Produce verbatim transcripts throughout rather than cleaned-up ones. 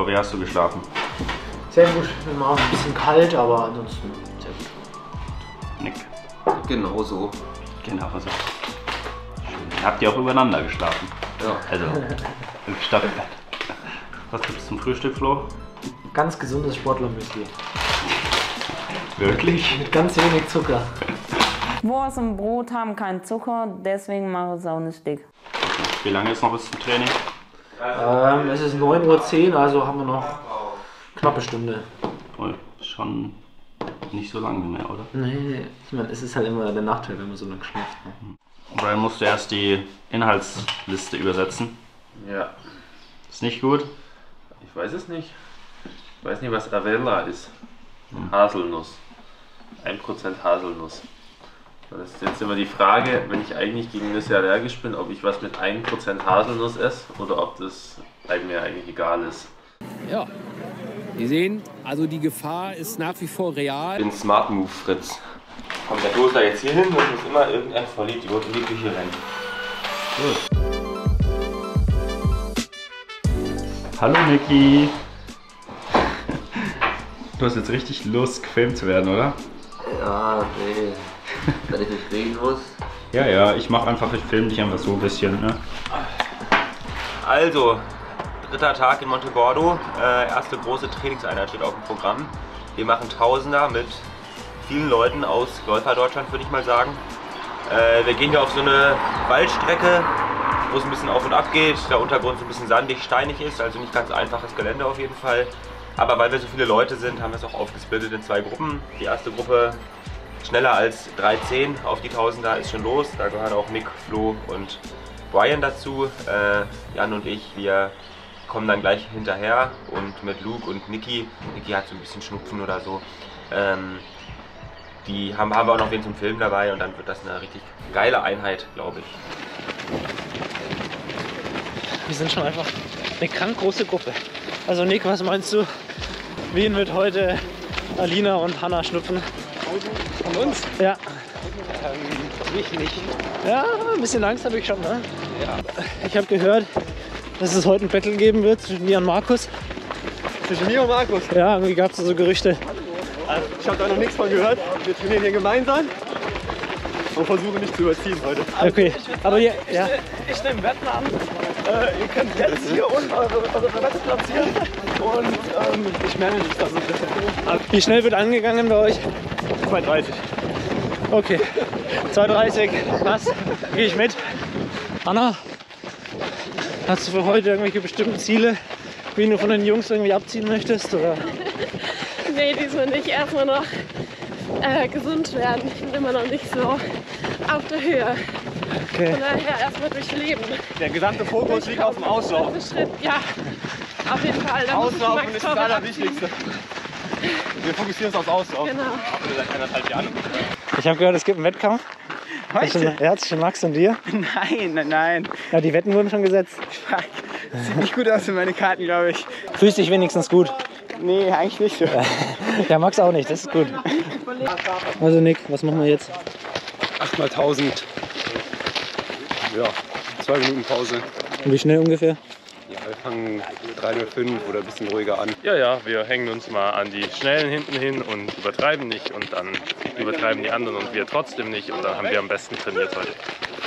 Flo, wie hast du geschlafen? Sehr gut, mir war auch ein bisschen kalt, aber ansonsten sehr gut. Nick. Genau so. Genau so. Schön. Habt ihr auch übereinander geschlafen? Ja. Also im Stadtbett. Was gibt es zum Frühstück, Flo? Ganz gesundes Sportlermüsli. Wirklich? Mit ganz wenig Zucker. Wurst und Brot haben keinen Zucker, deswegen mache ich es auch nicht dick. Wie lange ist noch bis zum Training? Ähm, es ist neun Uhr zehn, also haben wir noch knappe Stunde. Oh, schon nicht so lange mehr, oder? Nee, ich meine, es ist halt immer der Nachteil, wenn man so lange schläft. Ne? Brian musste erst die Inhaltsliste übersetzen. Ja. Ist nicht gut? Ich weiß es nicht. Ich weiß nicht, was Avella ist. Haselnuss. ein Prozent Haselnuss. Das ist jetzt immer die Frage, wenn ich eigentlich gegen Nüsse allergisch bin, ob ich was mit ein Prozent Haselnuss esse oder ob das mir eigentlich egal ist. Ja, Sie sehen, also die Gefahr ist nach wie vor real. Ich bin Smart Move Fritz. Kommt der Dosler jetzt hier hin und muss immer irgendein Vollidiot in die Küche rennen. Gut. Hallo Niki! Du hast jetzt richtig Lust, gefilmt zu werden, oder? Ja, nee. Wenn ich nicht reden muss. Ja, ja, ich mach einfach, ich filme dich einfach so ein bisschen, ne? Also, dritter Tag in Montegordo. Äh, erste große Trainingseinheit steht auf dem Programm. Wir machen Tausender mit vielen Leuten aus Läufer-Deutschland, würde ich mal sagen. Äh, wir gehen hier auf so eine Waldstrecke, wo es ein bisschen auf und ab geht. Der Untergrund so ein bisschen sandig, steinig ist, also nicht ganz einfaches Gelände auf jeden Fall. Aber weil wir so viele Leute sind, haben wir es auch aufgesplittet in zwei Gruppen. Die erste Gruppe schneller als drei zehn auf die Tausender ist schon los. Da gehören auch Nick, Flo und Brian dazu. Äh, Jan und ich, wir kommen dann gleich hinterher und mit Luke und Niki. Niki hat so ein bisschen Schnupfen oder so. Ähm, die haben, haben wir auch noch wen zum Film dabei und dann wird das eine richtig geile Einheit, glaube ich. Wir sind schon einfach eine krank große Gruppe. Also Nick, was meinst du? Wen wird heute Alina und Hanna schnupfen? Von uns? Ja. Ähm, ich nicht. Ja, ein bisschen Angst habe ich schon, ne? Ja. Ich habe gehört, dass es heute ein Battle geben wird zwischen mir und Markus. Zwischen mir und Markus? Ja, irgendwie gab es so Gerüchte. Also, ich habe da noch nichts von gehört. Wir trainieren hier gemeinsam und versuchen nicht zu überziehen heute. Okay, aber ja, ja. Ich nehme Wetten an. Äh, ihr könnt jetzt hier unten eure, eure Wette platzieren und ähm, ich manage das so ein bisschen. Wie schnell wird angegangen bei euch? zwei dreißig. Okay, zwei dreißig, passt, gehe ich mit. Anna, hast du für heute irgendwelche bestimmten Ziele, wie du von den Jungs irgendwie abziehen möchtest? Oder? Nee, diesmal nicht. Erstmal noch äh, gesund werden. Ich bin immer noch nicht so auf der Höhe. Okay. Von daher erstmal durchleben. Der gesamte Fokus liegt auf dem Auslaufen. Schritt, ja, auf jeden Fall. Da Auslaufen ist das Allerwichtigste. Wir fokussieren uns aufs Auslaufen. Genau. Seit anderthalb Jahren. Ich habe gehört, es gibt einen Wettkampf. Heute? Ja, zwischen Max und dir. Nein, nein, nein. Ja, die Wetten wurden schon gesetzt. Sieht nicht gut aus für meine Karten, glaube ich. Fühlst dich wenigstens gut? Nee, eigentlich nicht so. Ja, Max auch nicht, das ist gut. Also Nick, was machen wir jetzt? acht mal tausend. Ja, zwei Minuten Pause. Und wie schnell ungefähr? Ja, wir fangen drei null fünf oder ein bisschen ruhiger an. Ja, ja, wir hängen uns mal an die Schnellen hinten hin und übertreiben nicht und dann übertreiben die anderen und wir trotzdem nicht und dann haben wir am besten trainiert heute.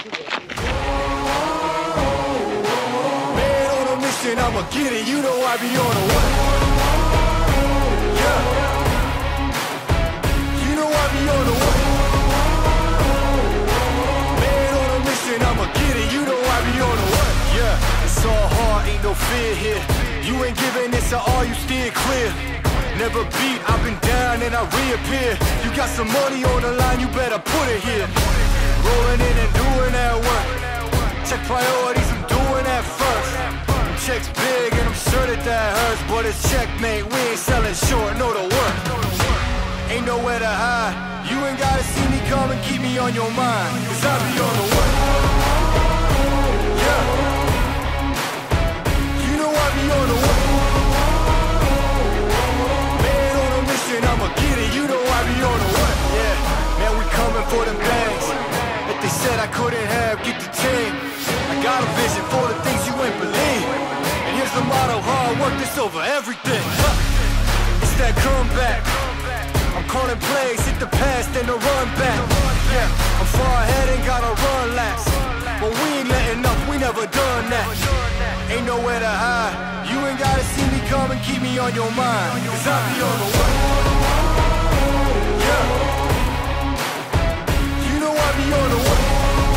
Ain't no fear here. You ain't giving this at all, you steer clear. Never beat, I've been down and I reappear. You got some money on the line, you better put it here. Rolling in and doing that work. Check priorities, I'm doing that first. Check's big and I'm sure that that hurts, but it's checkmate, we ain't selling short, no the work. Ain't nowhere to hide. You ain't gotta see me come and keep me on your mind, cause I be on the way. Yeah. I be on the way. Man on a mission, I'ma get it. You know I be on the way. Yeah, man, we coming for them bags that they said I couldn't have. Get the team. I got a vision for the things you ain't believe. And here's the motto: hard work. fuck this over everything. Huh. It's that comeback. I'm calling plays, hit the pass, then the run back. Yeah, I'm far ahead and gotta run last. But we ain't letting up, we never done that. Ain't nowhere to hide. You ain't gotta see me come and keep me on your mind. Cause I be on the way. Yeah. You know I be on the way.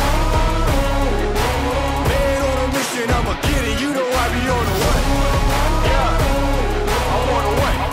Man on a mission, I'ma get it. You know I be on the way. Yeah. I'm on the way.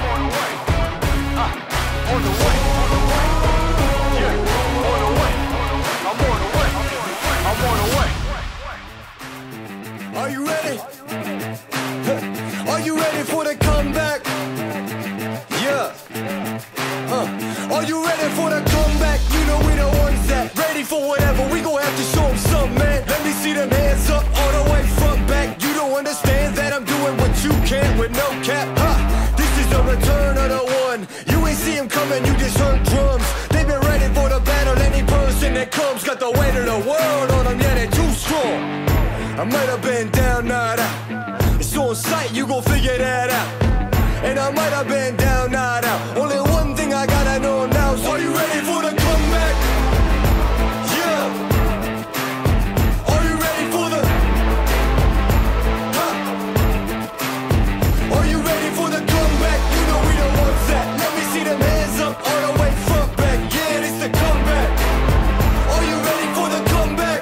Uh, on the way. Yeah. On the way. I'm on the way. I'm on the way. Are you ready? Are you ready for the comeback? Yeah. Huh. Are you ready for the comeback? You know we the ones that ready for whatever. We gon' have to show them something, man. Let me see them hands up all the way front back. You don't understand that I'm doing what you can't with no cap. Huh. This is the return of the one. You ain't see him coming, you just heard drums. They've been ready for the battle. Any person that comes got the weight of the world on them. Yeah, they're too strong. I might have been down, not out. It's on sight, you gon' figure that out. And I might have been down, not out. Only one thing I gotta know now is, are you ready for the comeback? Yeah. Are you ready for the... Huh. Are you ready for the comeback? You know we the ones that... Let me see them hands up all the way front back. Yeah, it's the comeback. Are you ready for the comeback?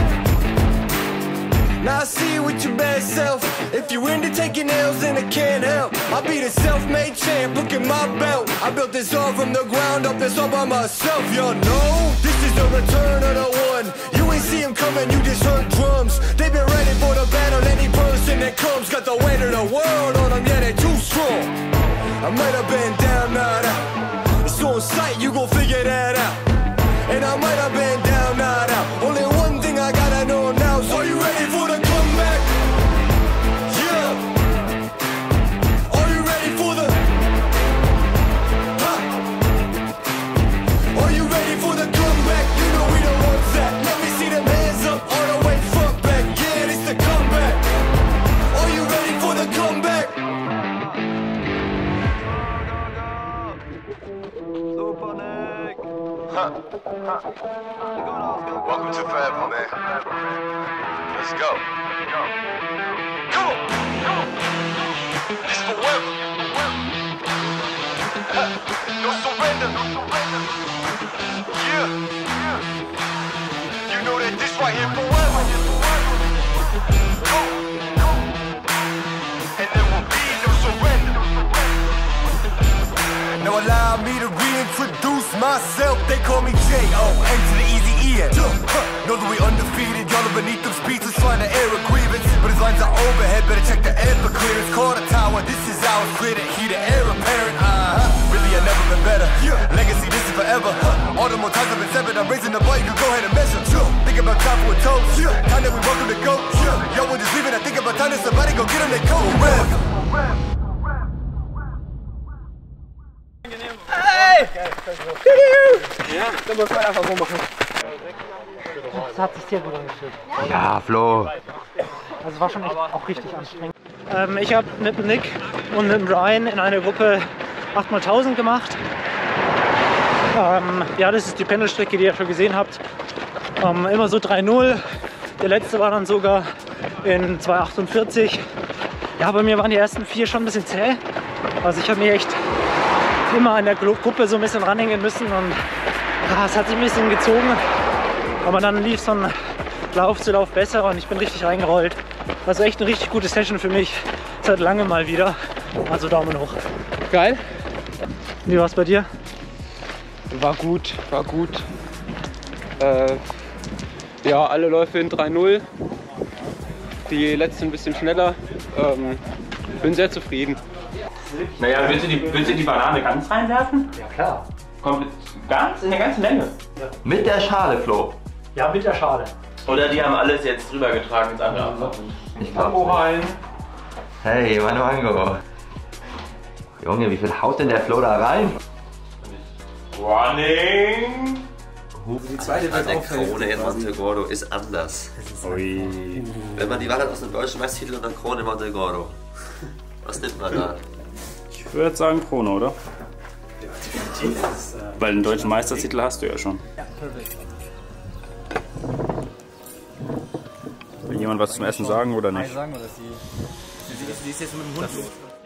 Now I see you with your bad self. If you into taking L's, then I can't help. I'll be the self-made champ, look at my belt. I built this all from the ground up, this all by myself, y'all know. This is the return of the one. You ain't see him coming, you just heard drums. They've been ready for the battle. Any person that comes got the weight of the world on them, yeah, they too strong. I might have been down, not out. It's on sight, you gon' figure that out. And I might have been down, not out. Only one thing I gotta know now is, are you ready for the comeback? Yeah. Are you ready for the... Huh. Are you ready for the comeback? You know we the ones that... Let me see them hands up all the way front back. Yeah, it's the comeback. Are you ready for the comeback? Huh. Welcome to Forever, man. Let's go. Come on. It's forever. No surrender. Yeah. You know that this right here forever. And there will be no surrender. Now allow me to reintroduce myself. They call me J O N to the easy E N. Know that we undefeated. Y'all are beneath them speeches trying to air a grievance. But his lines are overhead, better check the air for clearance. Call the tower, this is ours. Clear the heat, the air apparent. Uh-huh. Really, I've never been better. Legacy, this is forever. All the more times I've been severed. I'm raising the bar, you can go ahead and measure. Think about time for a toast. Time that we welcome to go. Y'all were just leaving. I think about time that somebody go get them their coat. Dann muss man einfach so machen. Das hat sich sehr gut angefühlt. Ja, Flo. Also es war schon echt auch richtig anstrengend. Ähm, ich habe mit dem Nick und mit dem Ryan in einer Gruppe acht mal tausend gemacht. Ähm, ja, das ist die Pendelstrecke, die ihr schon gesehen habt. Ähm, immer so drei null. Der letzte war dann sogar in zwei achtundvierzig. Ja, bei mir waren die ersten vier schon ein bisschen zäh. Also ich habe mir echt immer an der Gruppe so ein bisschen ranhängen müssen und ja, es hat sich ein bisschen gezogen. Aber dann lief es von Lauf zu Lauf besser und ich bin richtig reingerollt. Also echt eine richtig gute Session für mich. Seit langem mal wieder. Also Daumen hoch. Geil. Wie war es bei dir? War gut, war gut. Äh, ja, alle Läufe in drei null. Die letzte ein bisschen schneller. Ähm, bin sehr zufrieden. Naja, willst du die, willst du die Banane ganz reinwerfen? Ja klar. Komplett, ganz? In der ganzen Menge? Mit der Schale, Flo. Ja, mit der Schale. Oder die haben alles jetzt rübergetragen ins andere Abfahrt? Ich glaub's rein. Hey, Manuango. Junge, wie viel haut denn der Flo da rein? Running! Die zweite an der Krone in Montegordo ist anders. Ui. Wenn man die Wahrheit aus dem deutschen Meistertitel und der Krone in Montegordo. Was nimmt man da? Ich würde sagen Krone, oder? Weil den deutschen Meistertitel hast du ja schon. Ja, perfekt. Will jemand was zum Essen sagen oder nicht? Sagen wir, dass die, die, die ist jetzt mit dem Hund los.